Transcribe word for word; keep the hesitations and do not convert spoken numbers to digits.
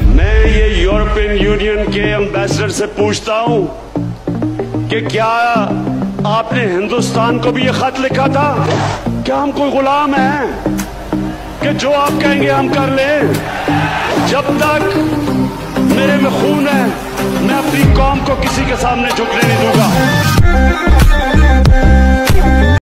मैं ये European union के एम्बेसडर से पूछता हूं कि क्या आपने हिंदुस्तान को भी ये खत लिखा था? क्या हम कोई गुलाम हैं कि जो आप कहेंगे हम कर लें? जब तक मेरे में खून है